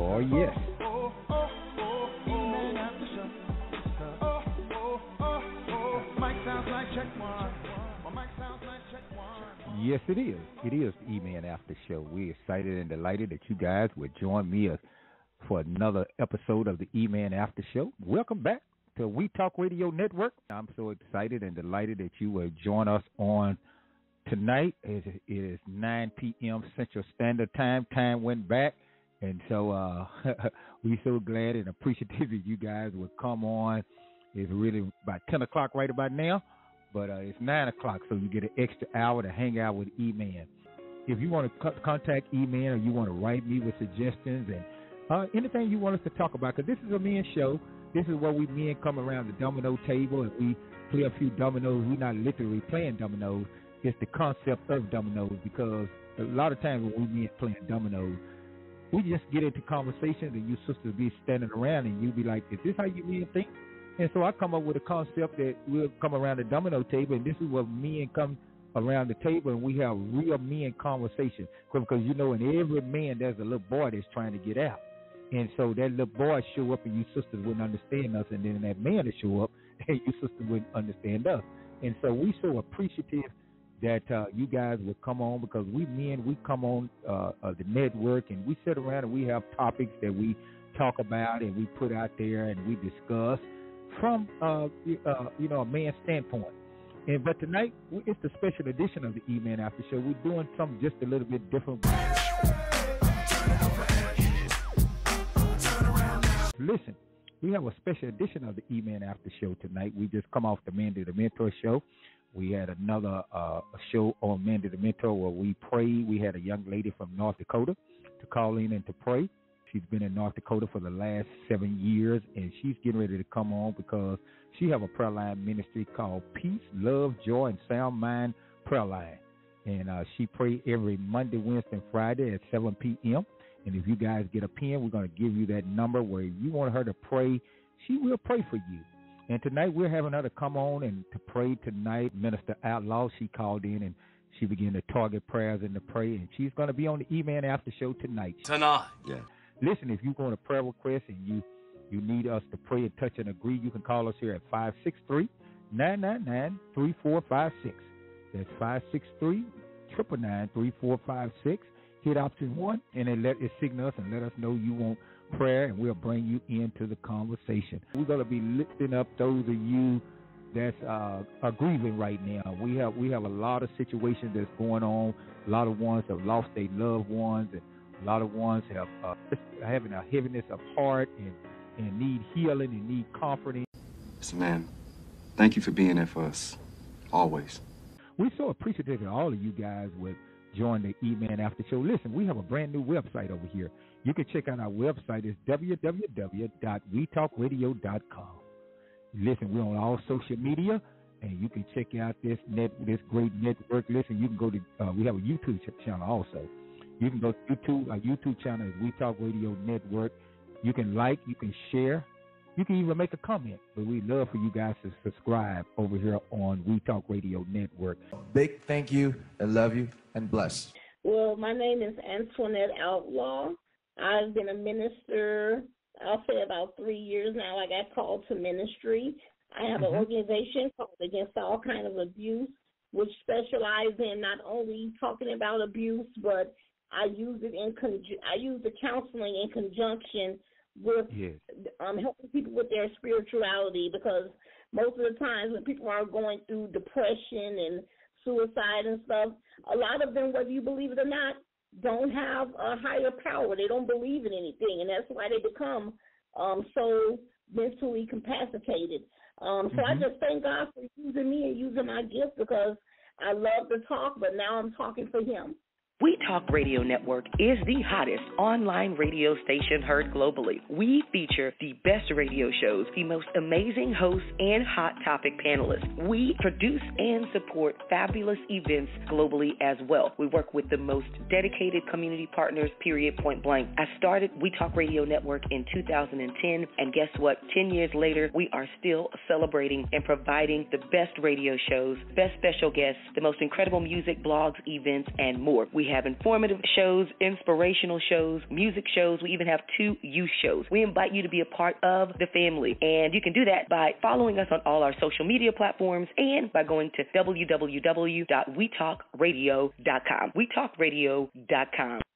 Oh, yes. Yes, it is. It is the E-Man After Show. We're excited and delighted that you guys would join me for another episode of the E-Man After Show. Welcome back to We Talk Radio Network. I'm so excited and delighted that you will join us on tonight. It is 9 p.m. Central Standard Time. Time went back, and so we're so glad and appreciative that you guys would come on. It's really about 10 o'clock right about now. But it's 9 o'clock, so you get an extra hour to hang out with E-Man. If you want to contact E-Man or you want to write me with suggestions and anything you want us to talk about, because this is a men show. This is where we men come around the domino table and we play a few dominoes. We're not literally playing dominoes. It's the concept of dominoes, because a lot of times when we men playing dominoes, we just get into conversations and you sisters be standing around and you be like, is this how you men think? And so I come up with a concept that we'll come around the domino table, and this is where men come around the table and we have real men conversation. Because, you know, in every man there's a little boy that's trying to get out. And so that little boy show up and you sisters wouldn't understand us, and then that man will show up and you sisters wouldn't understand us. And so we so appreciative that you guys would come on, because we men, we come on the network and we sit around and we have topics that we talk about and we put out there and we discuss from a man's standpoint. But tonight it's the special edition of the E-Man After Show. We're doing something just a little bit different. Listen, we have a special edition of the E-Man After Show tonight. We just come off the Mandy the Mentor show. We had another show on Mandy the Mentor where we prayed. We had a young lady from North Dakota to call in and to pray. She's been in North Dakota for the last 7 years, and she's getting ready to come on because she have a prayer line ministry called Peace, Love, Joy, and Sound Mind Prayer Line. And she pray every Monday, Wednesday, and Friday at 7 p.m. And if you guys get a pen, we're going to give you that number where if you want her to pray, she will pray for you. And tonight we're having her to come on and to pray tonight. Minister Outlaw, she called in and she began to target prayers and to pray. And she's going to be on the E-Man After Show tonight. Tonight. Yeah. Listen, if you want a prayer request and you need us to pray and touch and agree, you can call us here at 563-999-3456. That's 563-999-3456. Hit option 1 and then it signal us and let us know you want prayer, and we'll bring you into the conversation. We're going to be lifting up those of you that's are grieving right now. We have a lot of situations that's going on. A lot of ones have lost their loved ones, and a lot of ones have having a heaviness of heart and need healing and need comforting. Listen, man, thank you for being there for us, always. We're so appreciative that all of you guys would join the E-Man After Show. Listen, we have a brand new website over here. You can check out our website. It's www.wetalkradio.com. Listen, we're on all social media, and you can check out this great network. Listen, you can go to we have a YouTube channel also. You can go to YouTube. Our YouTube channel is We Talk Radio Network. You can like, you can share, you can even make a comment. But we'd love for you guys to subscribe over here on We Talk Radio Network. Big thank you and love you and bless. Well, my name is Antoinette Outlaw. I've been a minister, I'll say about 3 years now. I got called to ministry. I have an organization called Against All Kind of Abuse, which specializes in not only talking about abuse, but I use it I use the counseling in conjunction with helping people with their spirituality, because most of the times when people are going through depression and suicide and stuff, a lot of them, whether you believe it or not, don't have a higher power. They don't believe in anything, and that's why they become so mentally incapacitated. So I just thank God for using me and using my gift, because I love to talk, but now I'm talking for him. We Talk Radio Network is the hottest online radio station heard globally. We feature the best radio shows, the most amazing hosts, and hot topic panelists. We produce and support fabulous events globally as well. We work with the most dedicated community partners, period, point blank. I started We Talk Radio Network in 2010, and guess what? 10 years later, we are still celebrating and providing the best radio shows, best special guests, the most incredible music, blogs, events, and more. We We have informative shows, inspirational shows, music shows. We even have 2 youth shows. We invite you to be a part of the family, and you can do that by following us on all our social media platforms and by going to www.wetalkradio.com. wetalkradio.com.